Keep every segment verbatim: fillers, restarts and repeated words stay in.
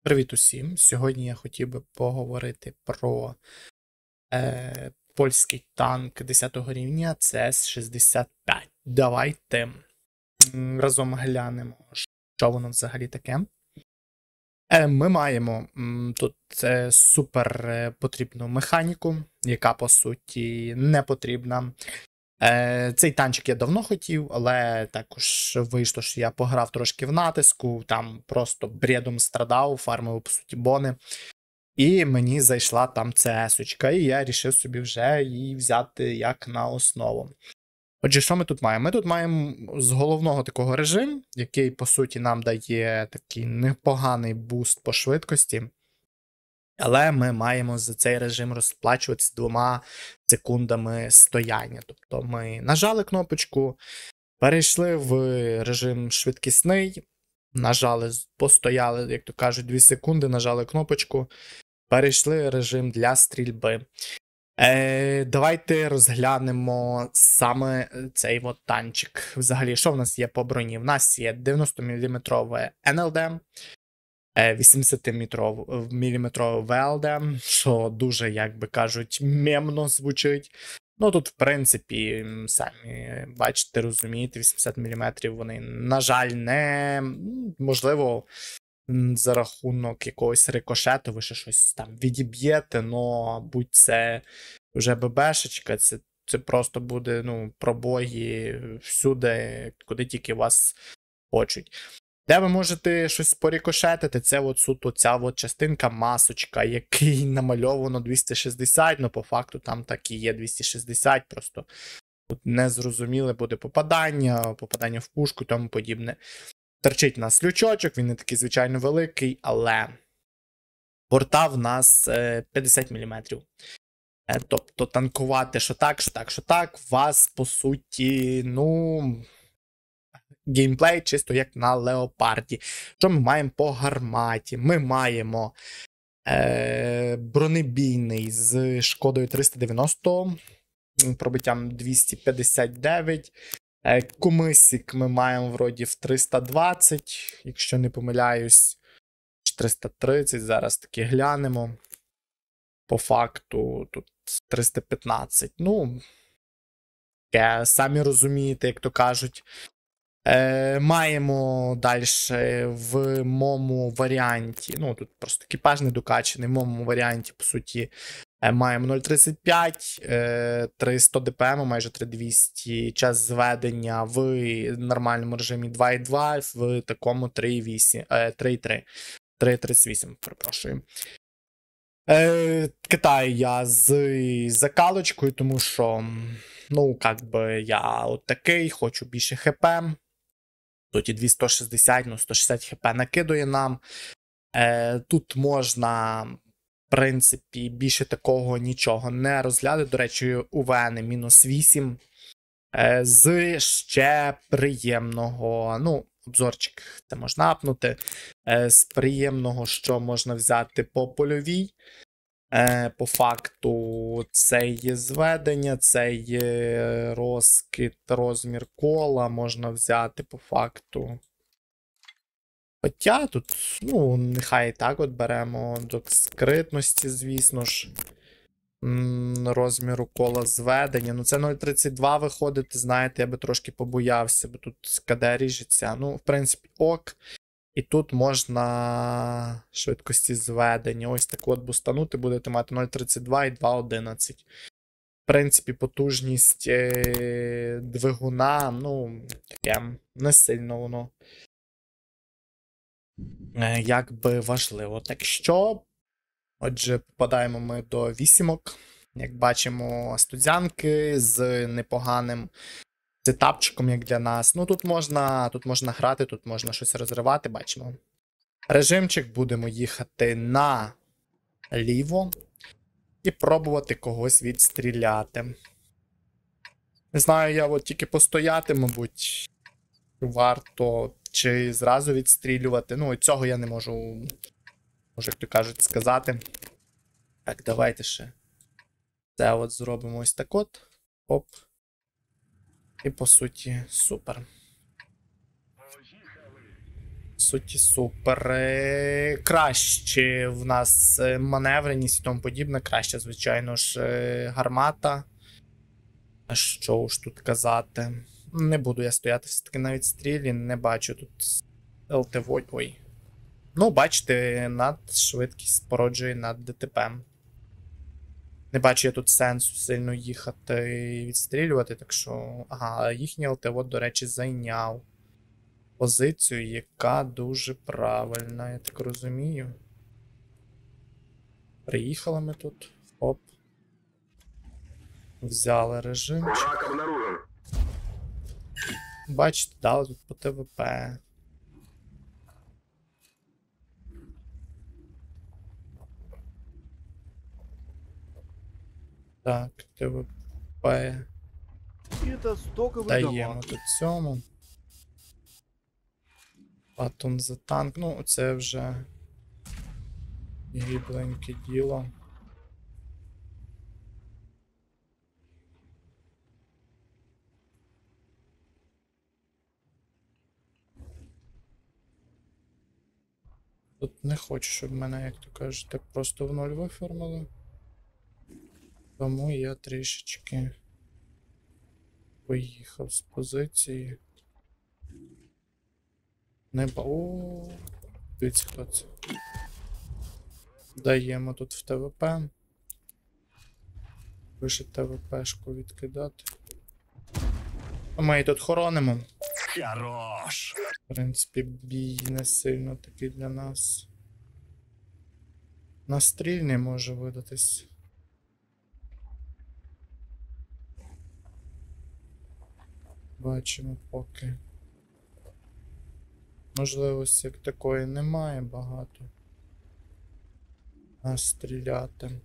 Привіт усім! Сьогодні я хотів би поговорити про е, польський танк десятого рівня Це С шістдесят п'ять. Давайте м, разом глянемо, що воно взагалі таке. Е, Ми маємо м, тут е, супер е, потрібну механіку, яка по суті не потрібна. Е, Цей танчик я давно хотів, але також вийшло, що я пограв трошки в натиску, там просто бредом страдав, фармив, по суті, бони. І мені зайшла там ЦС-очка, і я вирішив собі вже її взяти як на основу. Отже, що ми тут маємо? Ми тут маємо з головного такого режиму, який, по суті, нам дає такий непоганий буст по швидкості. Але ми маємо за цей режим розплачуватися двома секундами стояння. Тобто ми нажали кнопочку, перейшли в режим швидкісний, нажали, постояли, як то кажуть, дві секунди, нажали кнопочку, перейшли в режим для стрільби. Е, Давайте розглянемо саме цей от танчик. Взагалі, що в нас є по броні? В нас є дев'яносто міліметрове ен ел де, вісімдесят міліметрове ве ел де, що дуже, як би кажуть, мемно звучить. Ну, тут, в принципі, самі бачите, розумієте, вісімдесят міліметрів вони, на жаль, не, можливо, за рахунок якогось рикошету ви ще щось там відіб'єте, но будь це вже ББшечка, це, це просто буде, ну, пробої всюди, куди тільки вас хочуть. Де ви можете щось порікошетити, це от суто ця от частинка масочка, який намальовано двісті шістдесят, ну по факту там так і є двісті шістдесят, просто тут незрозуміле буде попадання, попадання в пушку і тому подібне. Торчить у нас лючочок, він не такий звичайно великий, але порта в нас п'ятдесят міліметрів. Тобто танкувати що так, що так, що так, вас по суті, ну... геймплей чисто як на Леопарді. Що ми маємо по гарматі? Ми маємо е, бронебійний з шкодою триста дев'яносто, пробиттям двісті п'ятдесят дев'ять. Е, Кумисік ми маємо вроді в триста двадцять, якщо не помиляюсь, триста тридцять, зараз таки глянемо. По факту тут триста п'ятнадцять. Ну, самі розумієте, як то кажуть. Е, Маємо далі в моєму варіанті, ну тут просто екіпаж не докачаний, в моєму варіанті, по суті, е, маємо нуль тридцять п'ять, е, триста де пе ем, майже три тисячі двісті, час зведення в нормальному режимі два і два, в такому три і вісім, е, три і три, три і тридцять вісім, перепрошую. Е, Китаю я з закалочкою, тому що, ну, як би я от такий, хочу більше хп. Тут і двісті шістдесят, ну сто шістдесят хп накидує нам. Е, Тут можна, в принципі, більше такого нічого не розглядати. До речі, у ВН мінус вісім. Е, з ще приємного, ну, обзорчик це можна апнути. Е, з приємного, що можна взяти по польовій. Е, по факту, це є зведення, це є розкид, розмір кола, можна взяти по факту. Хоча тут, ну, нехай так от беремо до скритності, звісно ж, розміру кола зведення. Ну, це нуль тридцять два виходить, знаєте, я би трошки побоявся, бо тут КД ріжеться. Ну, в принципі, ок. І тут можна швидкості зведення. Ось так от бустанути, будете мати нуль тридцять два і два одинадцять. В принципі, потужність е двигуна, ну, таке, не сильно воно е як би важливо. Так що, отже, попадаємо ми до вісімок. Як бачимо, студзянки з непоганим сетапчиком, як для нас. Ну, тут можна, тут можна грати, тут можна щось розривати, бачимо. Режимчик, будемо їхати наліво і пробувати когось відстріляти. Не знаю, я от тільки постояти, мабуть, варто, чи зразу відстрілювати. Ну, цього я не можу, може, як то кажуть, сказати. Так, давайте ще це от зробимо ось так от. Оп. І, по суті, супер. суті, супер. Е, Краще в нас е, маневреність і тому подібне. Краще, звичайно ж, е, гармата. А що ж тут казати? Не буду я стояти все-таки на відстрілі, не бачу тут ЛТВ. Ой. Ну, бачите, надшвидкість породжує над ДТП. Не бачу я тут сенсу сильно їхати і відстрілювати, так що. Ага, їхній ЛТВ, до речі, зайняв позицію, яка дуже правильна, я так розумію. Приїхали ми тут. Оп. Взяли режимчик. Бачите, дали тут по ТВП. Так, ТВП. Даємо тут цьому. Патон за танк. Ну, це вже гібленьке діло. Тут не хочу, щоб мене, як то кажуть, так просто в ноль виформили. Тому я трішечки поїхав з позиції. Не ба... О, дивіться, хто це. Даємо тут в ТВП. Пише ТВПшку відкидати. Ми її тут хоронимо. Хорош. В принципі, бій не сильно такий для нас. Настрільний може видатись. Бачимо поки. Можливості як такої немає багато. А стріляти.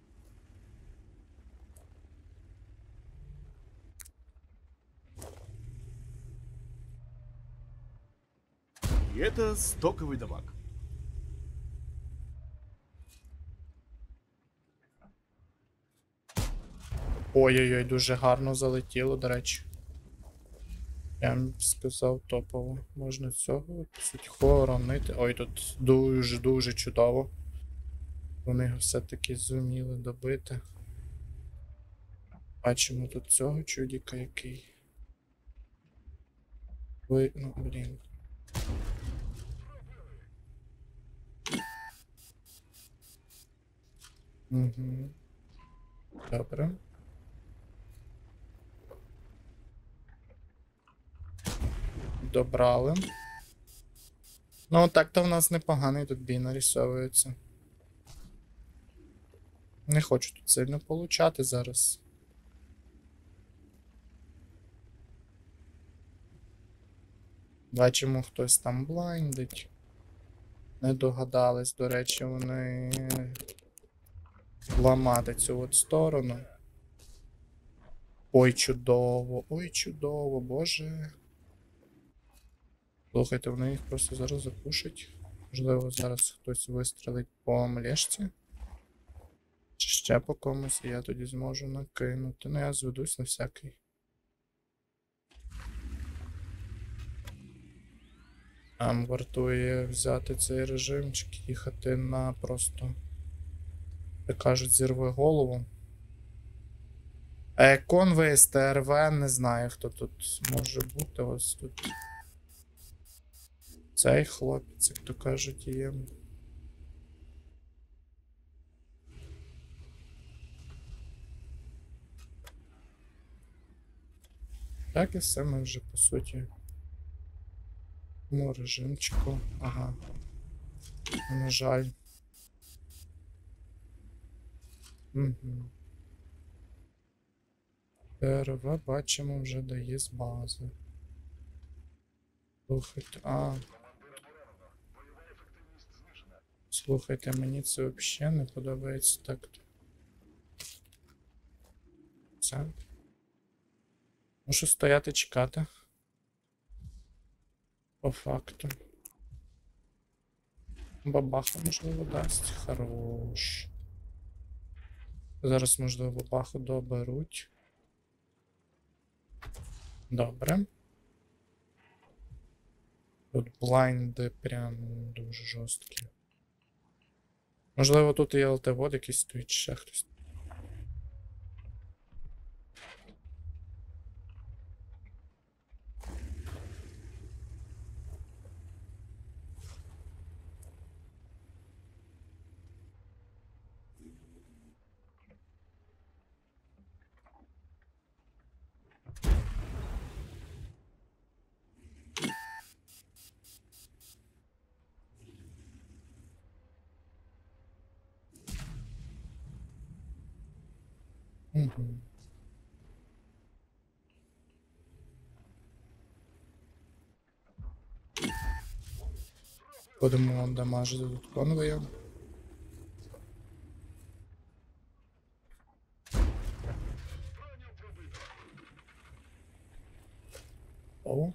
И это стоковый дамаг. Ой-ой-ой, дуже гарно залетіло, до речі. Я б сказав топово. Можна цього, по суті, хоронити. Ой, тут дуже-дуже чудово. Вони його все-таки зуміли добити. Бачимо тут цього чудіка, який. Ви... ну, блін. Угу. Добре. Добрали. Ну, так-то в нас непоганий тут бій нарисовується. Не хочу тут сильно получати зараз. Бачимо, хтось там блайндить. Не догадались, до речі, вони ламати цю от сторону. Ой, чудово, ой, чудово, боже. Слухайте, вони їх просто зараз запушать. Можливо, зараз хтось вистрелить по млешці. Чи ще по комусь, і я тоді зможу накинути. Ну, я зведусь на всякий. Нам вартує взяти цей режимчик, їхати на просто, як кажуть, зірви голову. Е, Конвей з ТРВ, не знаю, хто тут може бути. Ось тут. Цей хлопець, як то кажуть, є. Так і все ми вже, по суті. Ну, режимчику. Ага. На жаль. Угу. ТРВ бачимо, вже дає з бази. Слухайте, а. Слухайте, мені це взагалі не подобається так. Це. Мушу стояти, чекати. По факту. Бабаха, можливо, дасть. Хорош. Зараз, можливо, бабаху доберуть. Добре. Тут блайнди прям дуже жорсткі. Можливо, тут і ЛТ-вод якийсь стоїть, ще хтось. Угу. Будемо дамажити тут конвоєм. О.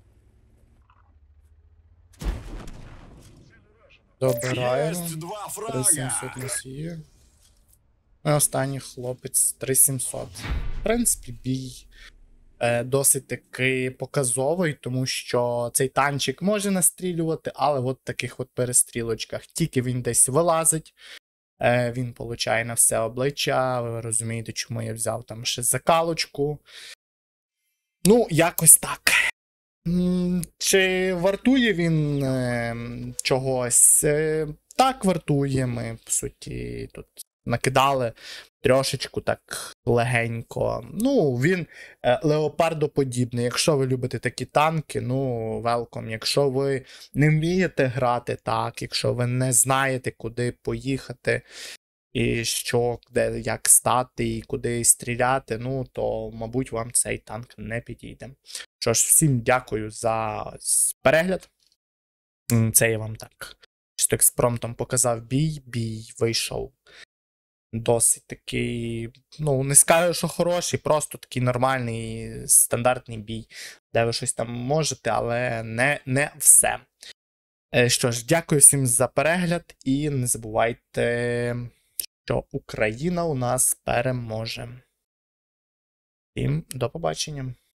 Добираємо. Есть два три фрага. сімсот носіє. І останній хлопець три сімсот. В принципі, бій е, досить таки показовий, тому що цей танчик може настрілювати, але от в таких от перестрілочках. Тільки він десь вилазить, е, він получає на все обличчя. Ви розумієте, чому я взяв там ще закалочку. Ну, якось так. М, Чи вартує він е, чогось? Е, так, вартує. Ми, по суті, тут накидали трошечку так легенько. Ну, він е, леопардоподібний. Якщо ви любите такі танки, ну, велком. Якщо ви не вмієте грати так, якщо ви не знаєте, куди поїхати, і що, де, як стати, і куди стріляти, ну, то, мабуть, вам цей танк не підійде. Що ж, всім дякую за перегляд. М, Це я вам так чисто експромтом показав бій. Бій вийшов досить такий, ну, не скажу, що хороший, просто такий нормальний, стандартний бій, де ви щось там можете, але не, не все. Е, Що ж, дякую всім за перегляд, і не забувайте, що Україна у нас переможе. Всім до побачення.